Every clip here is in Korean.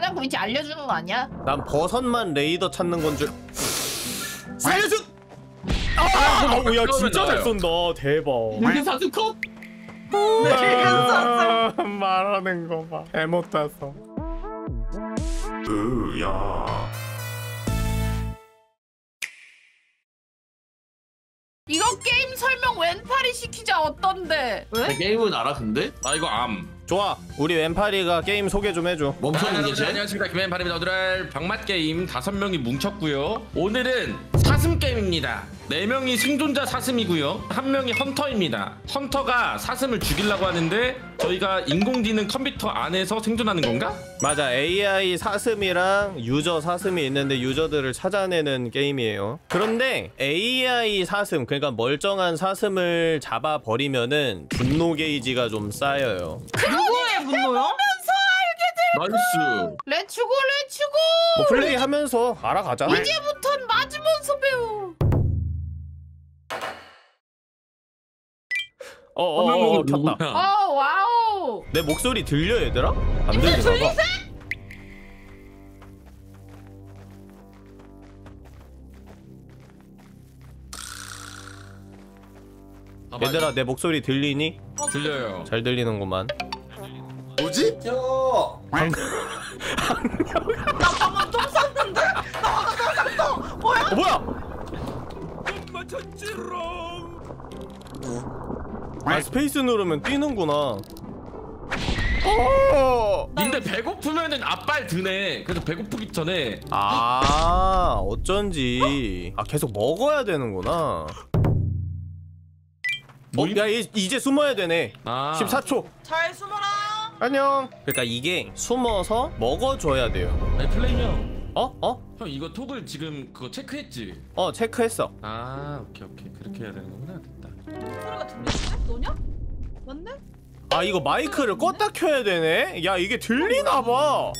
않고 위치 알려주는 거 아니야? 난 버섯만 레이더 찾는 건 줄. 살려줘! 야 진짜 잘 쏜다. 대박. 사슴 컷? 말하는 거 봐. 잘못 땄어. 으야. 이거 게임 설명 왼팔이 시키자 어떤데? 왜? 게임은 알아 근데? 아 이거 좋아. 우리 왼팔이가 게임 소개 좀 해줘. 멈춰는 게지? 안녕하십니까, 김앤팔입니다. 오늘은 병맛게임 5명이 뭉쳤고요. 오늘은 사슴 게임입니다. 4명이 생존자 사슴이고요. 1명이 헌터입니다. 헌터가 사슴을 죽이려고 하는데 저희가 인공지능 컴퓨터 안에서 생존하는 건가? 맞아. AI 사슴이랑 유저 사슴이 있는데 유저들을 찾아내는 게임이에요. 그런데 AI 사슴, 그러니까 멀쩡한 사슴을 잡아버리면은 분노 게이지가 좀 쌓여요. 누구의 분노요? 나이스. 레츠고 레츠고. 뭐 플레이하면서 알아가자. 이제부턴 맞으면서 배워. 켰다. 와우. 내 목소리 들려 얘들아? 안 들리나 봐. 얘들아 내 목소리 들리니? 들려요. 잘 들리는구만. 뭐지? 나 방금 똥 쌌는데? 나 방금 똥 쌌어. 뭐야? 뭐야? 아 스페이스 누르면 뛰는구나. 근데 배고프면은 앞발 드네. 그래서 배고프기 전에. 아 어쩐지. 아 계속 먹어야 되는구나. 야 이제 숨어야 되네. 14초. 잘 숨어라. 안녕. 그러니까 이게 숨어서 먹어줘야 돼요. 아니 플레이형. 형 이거 톡을 지금 그거 체크했지? 체크했어. 아 오케이 그렇게 해야 되는 거구나. 됐다. 소리가 들리는데? 너냐? 맞네? 아 이거 마이크를 껐다 켜야 되네? 야 이게 들리나봐.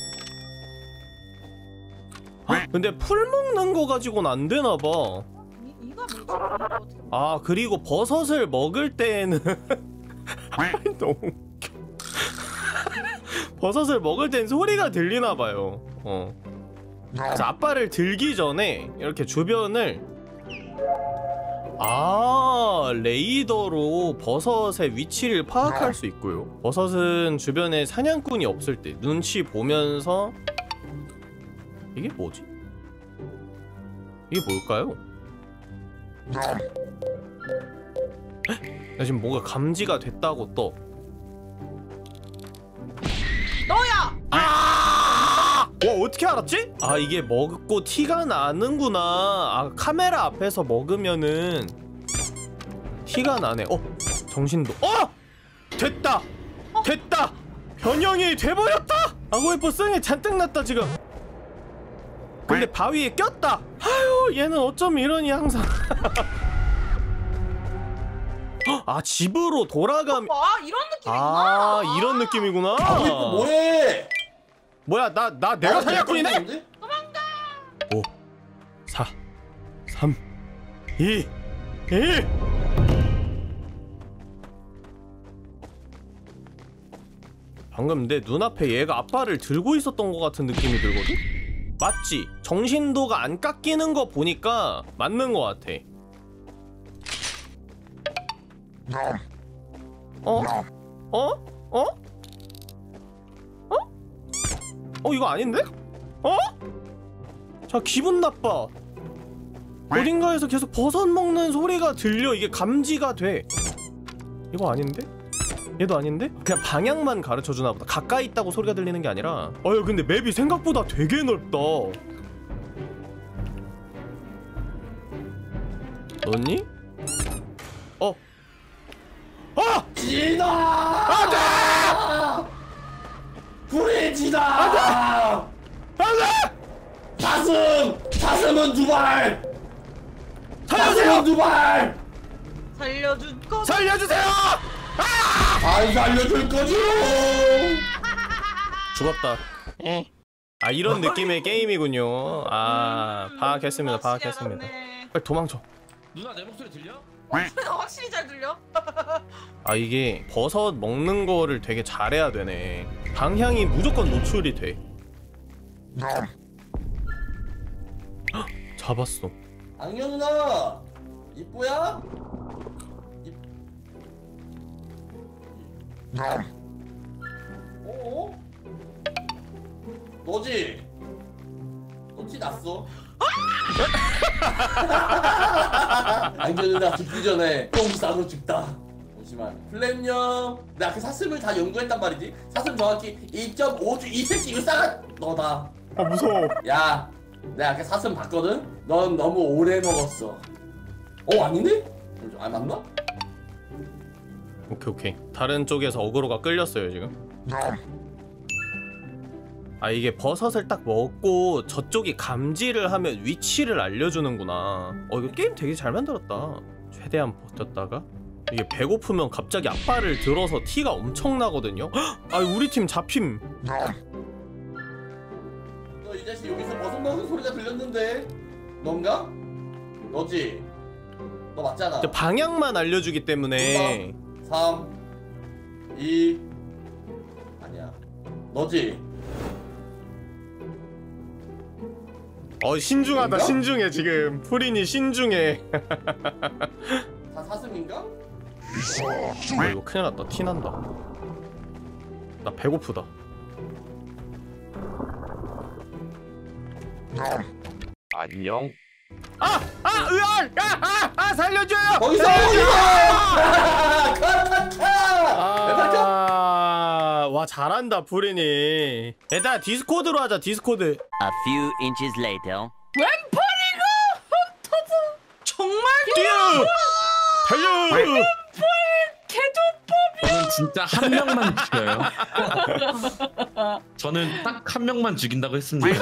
근데 풀 먹는 거 가지고는 안 되나봐. 이가 뭐지? 아 그리고 버섯을 먹을 때에는 너무 웃겨. 버섯을 먹을 땐 소리가 들리나봐요. 그래서 앞발을 들기 전에 이렇게 주변을 레이더로 버섯의 위치를 파악할 수 있고요. 버섯은 주변에 사냥꾼이 없을 때 눈치 보면서 이게 뭐지? 이게 뭘까요? 나 지금 뭔가 감지가 됐다고 떠. 너야! 와 어떻게 알았지? 아 이게 먹고 티가 나는구나. 아 카메라 앞에서 먹으면은 티가 나네. 정신도. 됐다! 됐다! 변형이 돼버렸다! 악어의 버스에 잔뜩 났다 지금. 근데 바위에 꼈다! 아유 얘는 어쩜 이러니 항상. 아 집으로 돌아가면 이런 느낌이구나. 이런 느낌이구나. 이거 뭐해? 뭐야 내가 사냥꾼이네? 도망가. 5 4 3 2 1 방금 내 눈앞에 얘가 앞발을 들고 있었던 것 같은 느낌이 들거든? 맞지? 정신도가 안 깎이는 거 보니까 맞는 것 같아. 이거 아닌데? 자 기분 나빠. 어딘가에서 계속 버섯 먹는 소리가 들려. 이게 감지가 돼. 이거 아닌데? 얘도 아닌데? 그냥 방향만 가르쳐주나 보다. 가까이 있다고 소리가 들리는 게 아니라. 근데 맵이 생각보다 되게 넓다. 너니? 지다! 안돼! 불의 지다! 안돼! 사슴은 두 발! 사슴은 두 발! 살려줄 거. 살려주세요! 안 살려줄 거지? 죽었다. 이런 느낌의 게임이군요. 파악했습니다. 파악했습니다. 빨리 도망쳐. 누나 내 목소리 들려? 확실히 잘 들려. 이게 버섯 먹는 거를 되게 잘해야 되네. 방향이 무조건 노출이 돼. 잡았어. 악녀 누나 이쁘야? 어? 너지? 너티 났어? 악녀 누나 죽기 전에 똥 싸고 죽다. 잠시만. 플랜형 내가 그 사슴을 다 연구했단 말이지. 사슴 정확히 2.5주 이 새끼 이거 싸가 너다. 아 무서워. 야, 내가 아까 사슴 봤거든? 넌 너무 오래 먹었어. 아닌데? 아, 맞나? 오케이. 다른 쪽에서 어그로가 끌렸어요 지금. 아 이게 버섯을 딱 먹고 저쪽이 감지를 하면 위치를 알려주는구나. 이거 게임 되게 잘 만들었다. 최대한 버텼다가 이게 배고프면 갑자기 앞발을 들어서 티가 엄청 나거든요. 아 우리 팀 잡힘. 너 이 자식 여기서 버섯 먹는 소리가 들렸는데 넌가? 너지? 너 맞잖아. 방향만 알려주기 때문에. 3 2 아니야. 너지? 신중하다. 뭔가? 신중해 지금. 프린이 신중해. 다 사슴인가? 이거 큰일 났다. 티 난다. 나 배고프다. 안녕. 의열! 살려줘요! 거기서! 와 잘한다 프린이. 일단 디스코드로 하자. 디스코드. A few inches later. 왼팔이가 헌터도 정말 뛰어! 달려! 개조법이야. 저는 진짜 한 명만 죽여요. 저는 딱 한 명만 죽인다고 했습니다.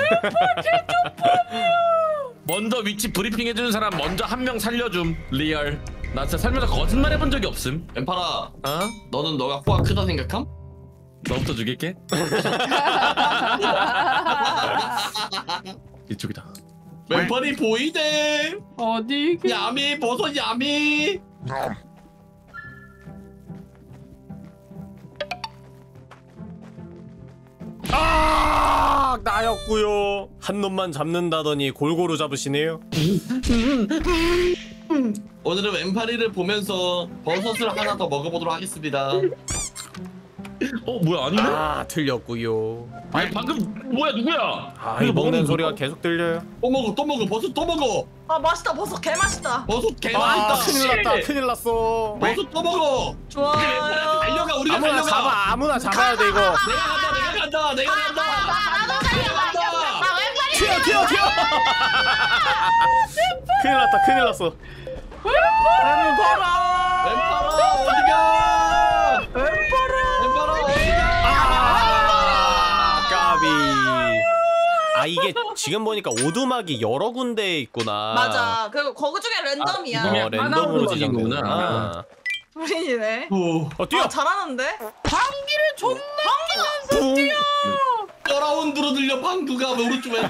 먼저 위치 브리핑 해주는 사람 먼저 한 명 살려줌. 리얼. 나 진짜 살면서 거짓말 해본 적이 없음. 왼팔아, 어? 너는 너가 코가 크다 생각함? 너부터 죽일게. 이쪽이다. 왼팔이 보이대. 어디 야미 버섯 야미. 나였구요. 한 놈만 잡는다더니 골고루 잡으시네요. 오늘은 왼팔이를 보면서 버섯을 하나 더 먹어보도록 하겠습니다. 뭐야 아니네? 틀렸구요. 아니 방금 뭐야 누구야? 이 먹는 소리가 계속 들려요. 또 먹어 버섯 또 먹어. 아 맛있다 버섯 개 맛있다. 버섯 개맛있다. 큰일 났어. 버섯 또 먹어. 좋아요. 달려가 우리가 아무나 달려가. 잡아. 아무나 잡아야 돼 이거. 내가 간다. 나도 살려봐. 나 왼팔이. 튀어. 큰일 났어. 왼팔아 어디가? 왼팔아 어디가? 까비. 이게 지금 보니까 오두막이 여러 군데에 있구나. 맞아. 그리고 거기 중에 랜덤이야. 이거 랜덤으로 하나로 지정되는구나. 우린이네. 뛰어. 잘하는데? 방귀를 존나 붕. 서라운드로 들려 방구가 오른쪽 왼쪽.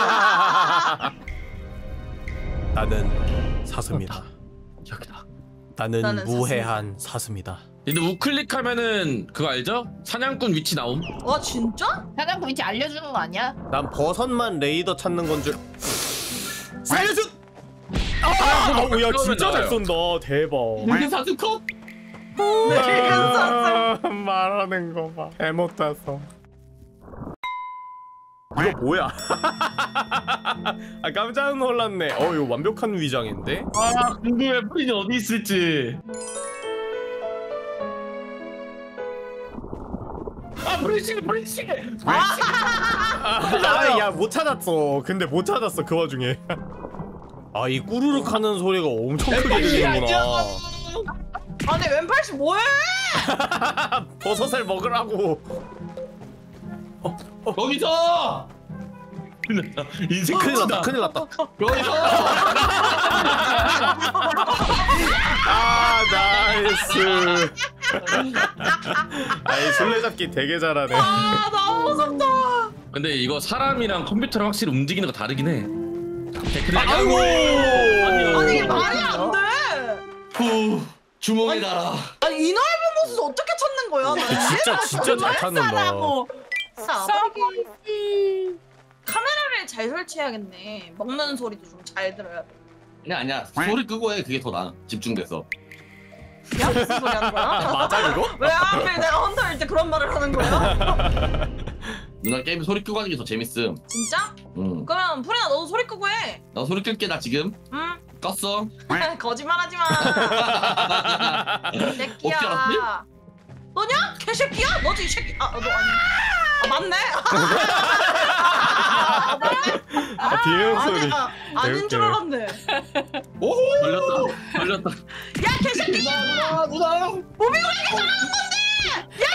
나는 사슴이다. 여기다. 나는 무해한 사슴이다. 근데 우클릭하면은 그거 알죠? 사냥꾼 위치 나옴. 와 진짜? 사장님 위치 알려주는 거 아니야? 난 버섯만 레이더 찾는 건 줄. 살려줘! 야 진짜 잘 쏜다. 대박. 붉은 사슴 컷. 말하는 거 봐. 잘못 탔어. 이거 뭐야? 깜짝 놀랐네. 이거 완벽한 위장인데? 궁금해 프린이 어디 있을지. 프린씨. 야 못 찾았어. 근데 못 찾았어 그 와중에. 이 꾸르륵 하는 소리가 엄청 크게 들리는구나. 아니 왼팔씨 뭐해? 버섯을 먹으라고. 거기서 인생 큰일 났다. 끝이다. 큰일 났다. 거기서 나이스. 이 술래잡기 되게 잘하네. 너무 무섭다. 근데 이거 사람이랑 컴퓨터랑 확실히 움직이는 거 다르긴 해. 아이고. 아니 이게 말이 안 돼. 후 주먹에 달아. 아니 이 넓은 곳을 어떻게 찾는 거야? 나 진짜 잘 찾는다. 싸라고. 싸버리기. 잘 설치해야겠네. 먹는 소리도 좀 잘 들어야 돼. 아니야 소리 끄고 해. 그게 더 나아. 집중돼서. 야 무슨 소리 하는 거야? 맞아 그거? 왜 하필 내가 헌터일 때 그런 말을 하는 거야? 누나 게임 소리 끄고 하는 게 더 재밌음. 진짜? 응. 그러면 프리나 너도 소리 끄고 해. 나 소리 끌게 나 지금. 응? 껐어. 거짓말하지 마. 어떻게 새끼야. 알았지? 너냐? 개새끼야? 너지 이 새끼. 아, 너 아니. 아 맞네. 아 비명 소리. 아닌 줄 알았네. 오. 걸렸다. 야 개새끼. 누나. 무빙을 잘하는 건데. 야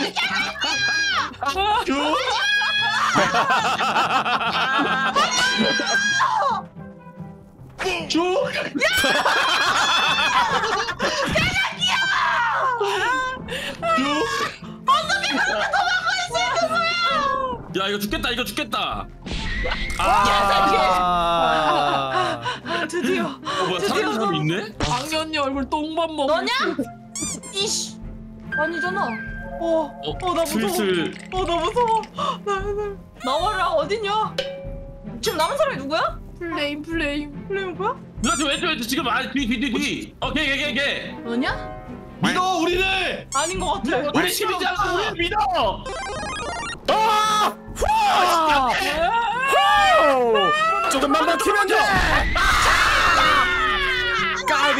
야 이거 죽겠다 이거 죽겠다. 드디어. 뭐야 사람 사람 있네? 강이 언니 얼굴 똥만 먹어. 너냐? 이씨. 아니잖아. 나 무서워. 슬슬 나 무서워. 나와라 어딨냐? 지금 남은 사람이 누구야? 플레임. 플레임 뭐야? 누나 지금 왼쪽 지금 뒤. 걔. 너냐? 믿어 우리를. 아닌 것 같아. 우리 시민잖아. 우리 믿어. 조금만 버티면 돼. 까비.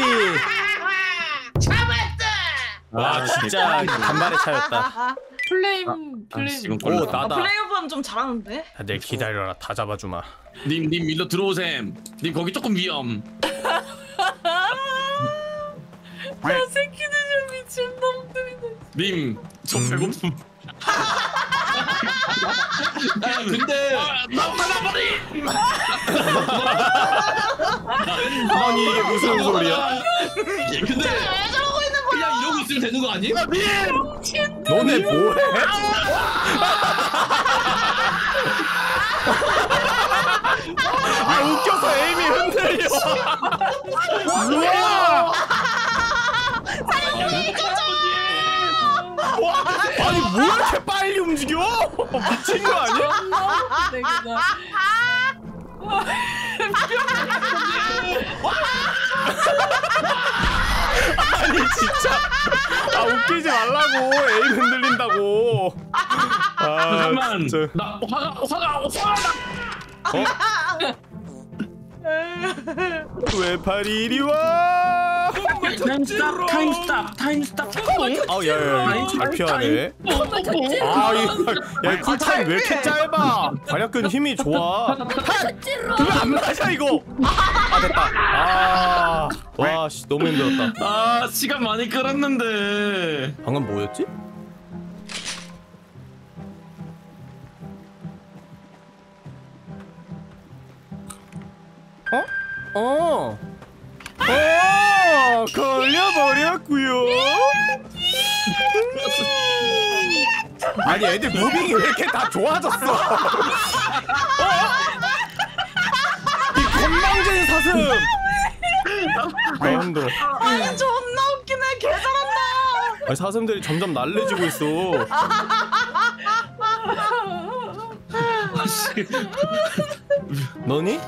와 진짜 간발의 차였다. 플레임. 지금 오 걸렸다. 나다. 플레이오프는 좀 잘하는데? 내 기다려라 다 잡아주마. 님 일로 들어오셈. 님 거기 조금 위험. 저 새끼들 좀 미친 놈들이네. 님 저 배고픔. 야 근데 나 화나버리. 아니 이게 무슨 소리야? 근데 왜 저러고 있는 거야? 그냥 이러고 있으면 되는 거 아니? 너네 뭐해? 아 웃겨서 에임이 흔들려. 우와! 아니 뭐 이렇게 빨리 움직여? 미친 거 아니야? 아니 진짜 아 웃기지 말라고 에임 흔들린다고. 아 잠깐만. 진짜. 나 화가 왜 팔이 이리 와? 타임 스탑. 아우 야야야 잘 피하네. 아야 쿨타임 왜 이렇게 짧아? 관략근 힘이 좋아. 그거 안 맞아 이거. 아 됐다. 아와 씨 너무 힘들었다. 아 시간 많이 끌었는데. 방금 뭐였지? 걸려버렸구요. 아니 애들 무빙이 왜 이렇게 다 좋아졌어? 이 건방진 사슴. 아 힘들어. 아니 존나 웃기네. 개 잘한다. 아니, 사슴들이 점점 날래지고 있어. 너니?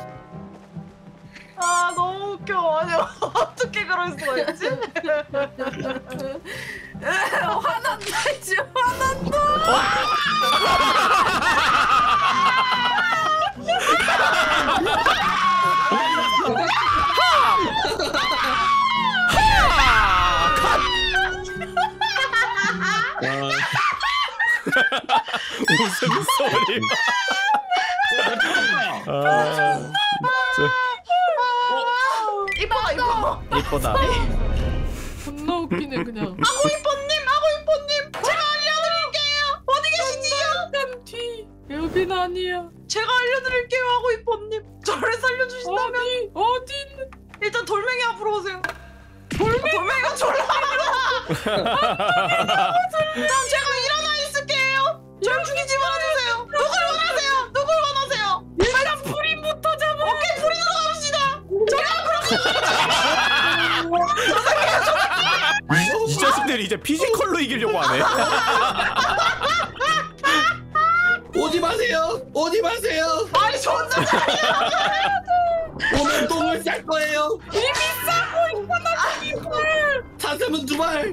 아 너무 웃겨. 아니 어떻게 그럴 수가 있지? 화난다 이제 화난다. 웃음소리. 이뻐. 이쁘다. 존나 웃기네 그냥. 아고 이뻐님 제가 알려드릴게요. 어디 계시지요? 약간 뒤. 여긴 아니야. 제가 알려드릴게요. 아고 이뻐님 저를 살려주신다면 어디 있는? 일단 돌멩이 앞으로 오세요. 돌멩이가 졸라 많아. 그럼 제가 일어나 있을게요. 절 죽이지 말아주세요. 누굴 원하세요? 누굴 원하세요? 일단 프린부터 잡아. 오케이 프리로 갑시다. 이 자식들이 이제 피지컬로 이기려고 하네. 오지 마세요. 아니 존나 오늘 똥을 쌀 거예요. 이미 싸고 있구나 이걸. 사슴은 2발.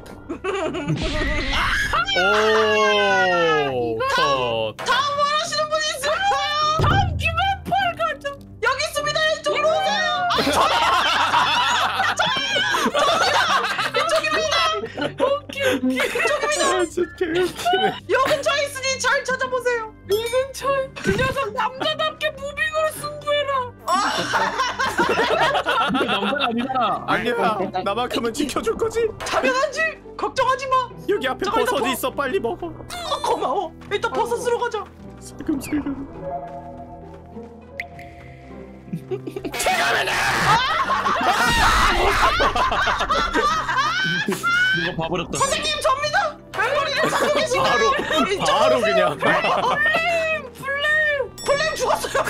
오 컷. 다음 원하시는 분 있을까요? 다음 기회 펄 가져. 여기 있습니다. 이쪽으로 오세요. 아 진짜 개웃기네. 요 근처에 있으니 잘 찾아보세요. 이 근처에 그 녀석 남자답게 무빙으로 승부해라. 남자가 아니잖아. 아니야 나만큼은 지켜줄 거지? 당연하지. 걱정하지 마. 여기 앞에 잠깐, 버섯이 잠깐. 있어 빨리 먹어. 고마워. 일단 버섯으로 가자. 슬금슬금. 누가 봐버렸다. 선생님 접니다. 맹머리를 찾고 계신가요? 바로 그냥. 플레임 죽었어요.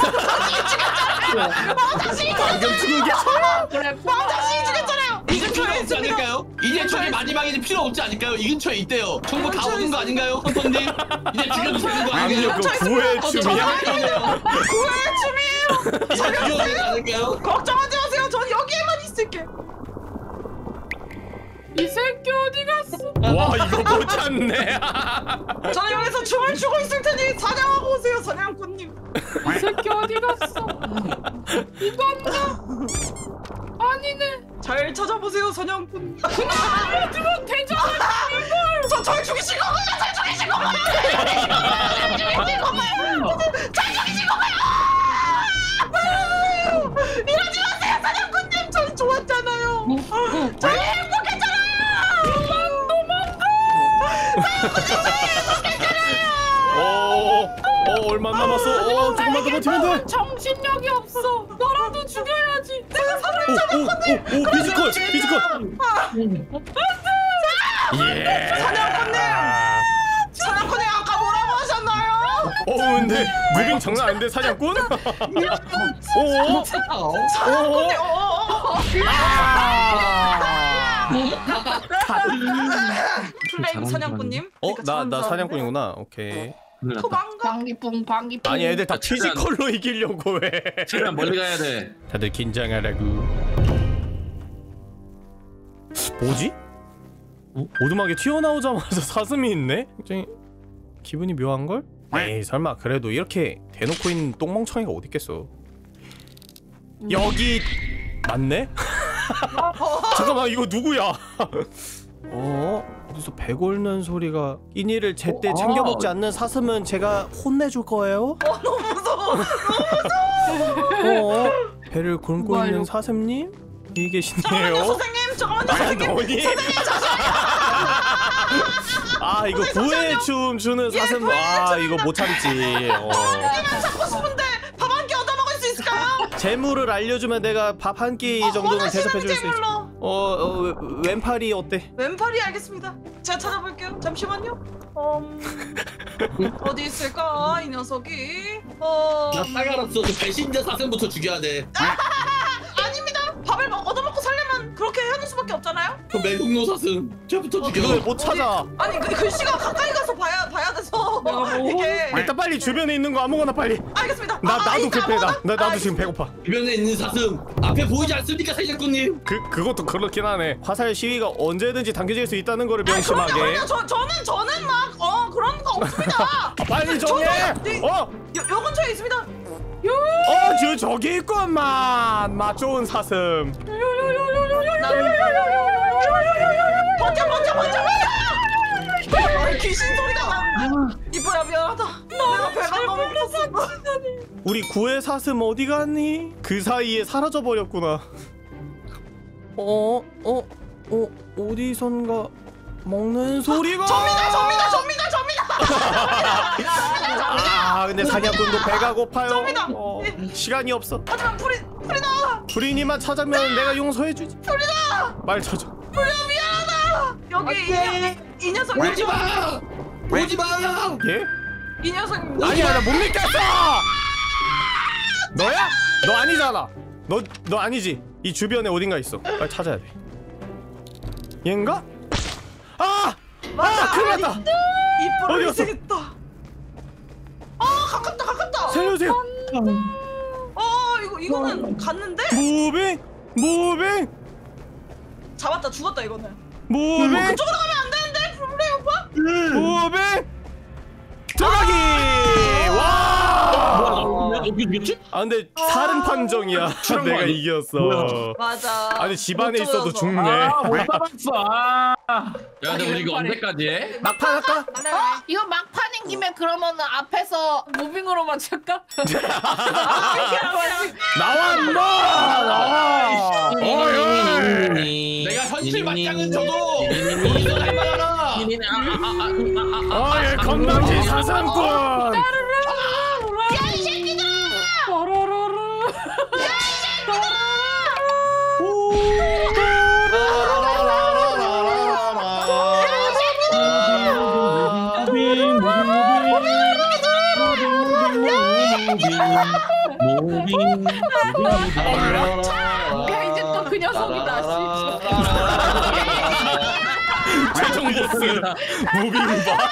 망자씨 방금 죽은 게 망자씨 죽였잖아요. 이 필요 근처에 없지 있습니다. 않을까요? 이제 저게 마지막이니 필요 없지 않을까요? 이 근처에 있대요. 정보 다 얻은 거 아닌가요, 헌터님? 이제 죽여도 되는 거 아니요 아닌가요? 그 구애 춤이야. 구애의 춤이에요. 이제 죽여도 되지 않을까요? 걱정하지 마세요. 전 여기에만 있을게. 이 새끼 어디 갔어? 와 이거 못 찾네. 저는 여기서 춤을 추고 있을 테니 사냥하고 오세요, 사냥꾼님. 이 새끼 어디 갔어? 이거 없나? 아니네. 잘 찾아보세요, 사냥꾼. 들어 대장을 절 죽이신 거고요. 잘 죽이신 거고요. 잘 죽이신 거고요. 잘 죽이신 거고요. 이러지 마세요, 사냥꾼님. 저희 좋았잖아요. 저희 행복했잖아요. 얼마 남았어? 조금만 더 버티면 돼. 정신력이 없어. 너라도 죽여야지. 내가 오 피지컬. 예. 사냥꾼님 아까 뭐라고 하셨나요? 근데 무빙 장난 아닌데 사냥꾼? 오. 사냥꾼님 플레임 사냥꾼님. 나 사냥꾼이구나. 오케이. 도망가. 방귀뿡 방귀뿡. 아니 애들 다 피지컬로 이기려고 해. 최대한 멀리 가야 돼. 다들 긴장하라고. 뭐지? 오두막에 튀어나오자마자 사슴이 있네? 굉장히 기분이 묘한걸? 에이 설마 그래도 이렇게 대놓고 있는 똥멍청이가 어딨겠어. 여기 맞네? 잠깐만 이거 누구야? 어디서 배 곪는 소리가. 끼니를 제때 챙겨 먹지 않는 사슴은 제가 혼내줄 거예요? 너무 무서워. 배를 곪고 뭐야, 있는 이거? 사슴님? 여기 잠깐만요, 계시네요. 선생님. 잠깐만요, 선생님. 너니? 아 이거 구애춤 추는 사슴. 아 이거 못 참지. 고기만 잡고 싶은데 밥 한 끼 얻어 먹을 수 있을까요? 재물을 알려주면 내가 밥 한 끼 정도는 원하시는 대접해줄 수 있어. 재물로. 왼팔이 어때? 왼팔이 알겠습니다. 제가 찾아볼게요. 잠시만요. 어디 있을까 이 녀석이? 나 따가랐어. 저 배신자 사슴부터 죽여야 돼. 아닙니다. 밥을 얻어먹고 살려면 그렇게 하는 수밖에 없잖아요. 그 매국노 사슴. 쟤부터 이걸 죽여. 못 찾아. 아니 그 글씨가 가까이 가서 봐야 돼서 이게. 일단 빨리 주변에 있는 거 아무거나 빨리. 알겠습니다. 나도 일단 급해. 아무거나? 나도 지금 배고파. 주변에 있는 사슴. 앞에 보이지 않습니까, 사냥꾼님? 그것도 그렇긴 하네. 화살 시위가 언제든지 당겨질 수 있다는 거를 아니, 명심하게. 그럼요. 저는 막 그런 거 없습니다. 빨리 정해. 요 근처에 있습니다. 저기 있구만. 맛 좋은 사슴. 버텨. 귀신 소리가 나. 이뻐야 미안하다. 내가 배가 너무 고팠어. 우리 구애 사슴 어디 갔니? 그 사이에 사라져 버렸구나. 어디선가 먹는 소리가. 접니다. 근데 사냥꾼도 배가 고파요. 접니다. 시간이 없어. 하지만 불이 나. 불인이만 찾으면 내가 용서해주지. 불이다. 말 쳐줘. 미안하다. 여기 이 녀석. 오지 마. 오지 마. 예? 이 녀석. 아니야 나 못 믿겠어. 너야? 너 아니잖아. 너 아니지. 이 주변에 어딘가 있어. 빨리 찾아야 돼. 얘인가? 큰일 났다. 이뻐를 어디였어? 쓰겠다. 가깝다. 살려주세요. 이거는 갔는데? 무빙 무빙 잡았다 죽었다 이거는. 무빙 그쪽으로 가면 안 되는데 플레이 오빠? 무빙 들어가기. 와. 뭐야 어떻게 이겼지? 아 근데 살은 판정이야. 출연 거 내가 아니야? 이겼어. 맞아. 아니 집안에 못 있어도 들어서. 죽네. 못 잡았어. 야 근데 우리 이거 언제까지 해? 막판 할까? 이거 막판인 김에 그러면은 앞에서 무빙으로만 칠까? 나와 임마 나와. 내가 현실 맞짱은 저도 이거 할 만하나. 아예 건방진 사상꾼. 야이 새끼들아! 야 이제 또 그 녀석이다. 최종 보스 무빙바.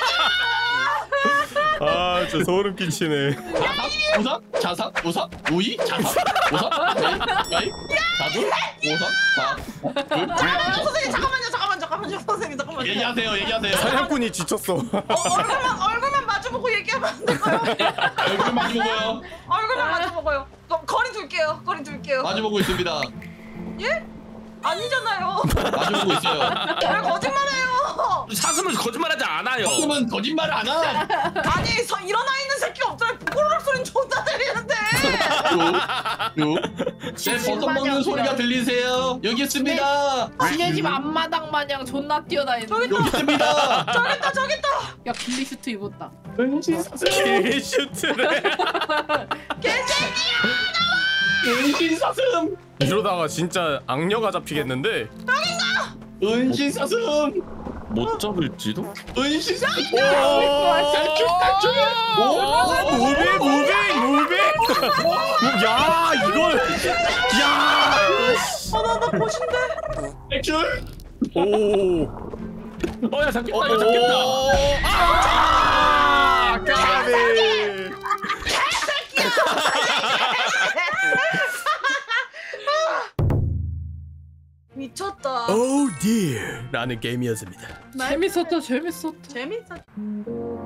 아 진짜 소름 끼치네. 오삼, 자삼, 오삼, 오이, 자삼, 오삼, 야이, 자두, 오삼, 선생님 잠깐만요 선생님 잠깐만요. 얘기하세요. 사냥꾼이 지쳤어. 얼굴만 마주보고 얘기하면 안 될까요? 얼굴 마주보고요. 얼굴만 마주보고요. 거리 둘게요. 마주보고 있습니다. 예? 아니잖아요. 마주보고 있어요. 왜 거짓말해요? 사슴은 거짓말하지 않아요. 그러면 거짓말을 안 함. 아니 일어나 있는 새끼 없잖아요. 꼬르륵 소리는 존나 들리는데. 제 버섯 먹는 소리가 들리세요? 여기 있습니다. 지네 집 앞마당 마냥 존나 뛰어다니는. 여기 있습니다. 저기 있다. 야 길리 슈트 입었다. 개슈트래. 은신사슴. 이러다가 진짜 악녀가 잡히겠는데. 은신사슴. 못 잡을지도? 은신사슴. 무빙. 야 이걸. 야. 나 보신데. 백줄. 오. 어야 잡겠다 이거 잡겠다. 아 까비. 미쳤다. Oh dear 라는 게임이었습니다. 재밌었다. 재밌었.